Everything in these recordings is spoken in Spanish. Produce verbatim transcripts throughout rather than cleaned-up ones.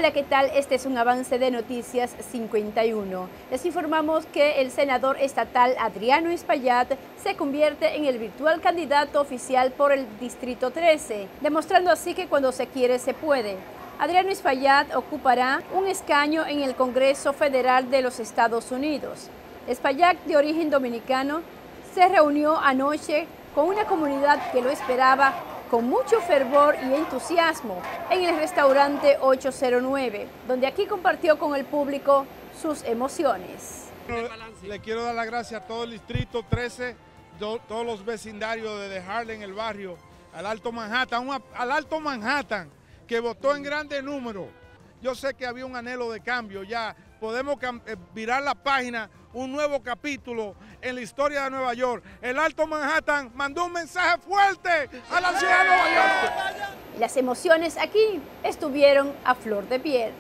Hola, ¿qué tal? Este es un avance de Noticias cincuenta y uno. Les informamos que el senador estatal Adriano Espaillat se convierte en el virtual candidato oficial por el Distrito trece, demostrando así que cuando se quiere se puede. Adriano Espaillat ocupará un escaño en el Congreso Federal de los Estados Unidos. Espaillat, de origen dominicano, se reunió anoche con una comunidad que lo esperaba con mucho fervor y entusiasmo en el restaurante ocho cero nueve, donde aquí compartió con el público sus emociones. Le quiero dar las gracias a todo el Distrito trece, do, todos los vecindarios de Harlem, el barrio, al Alto Manhattan, un, al Alto Manhattan, que votó en grandes números. Yo sé que había un anhelo de cambio ya. Podemos virar la página, un nuevo capítulo en la historia de Nueva York. El Alto Manhattan mandó un mensaje fuerte a la ciudad de Nueva York. Las emociones aquí estuvieron a flor de piel.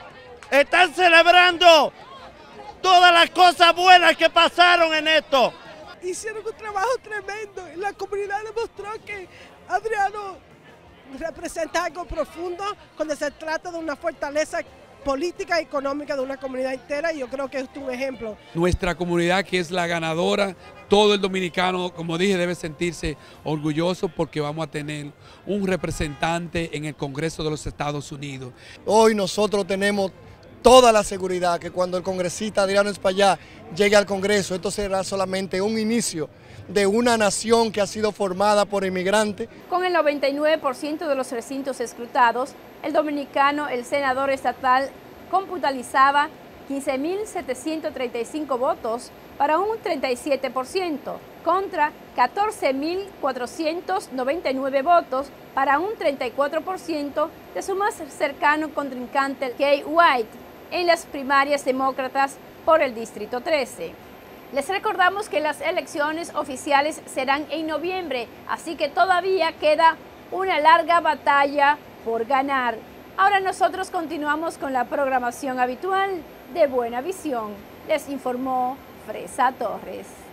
Están celebrando todas las cosas buenas que pasaron en esto. Hicieron un trabajo tremendo y la comunidad demostró que Adriano representa algo profundo cuando se trata de una fortaleza política y económica de una comunidad entera, y yo creo que es un ejemplo. Nuestra comunidad, que es la ganadora, todo el dominicano, como dije, debe sentirse orgulloso porque vamos a tener un representante en el Congreso de los Estados Unidos. Hoy nosotros tenemos toda la seguridad que cuando el congresista Adriano Espaillat llegue al Congreso, esto será solamente un inicio de una nación que ha sido formada por inmigrantes. Con el noventa y nueve por ciento de los recintos escrutados, el dominicano, el senador estatal, computalizaba quince mil setecientos treinta y cinco votos para un treinta y siete por ciento, contra catorce mil cuatrocientos noventa y nueve votos para un treinta y cuatro por ciento de su más cercano contrincante, Kay White, en las primarias demócratas por el Distrito trece. Les recordamos que las elecciones oficiales serán en noviembre, así que todavía queda una larga batalla por ganar. Ahora nosotros continuamos con la programación habitual de Buena Visión. Les informó Fresa Torres.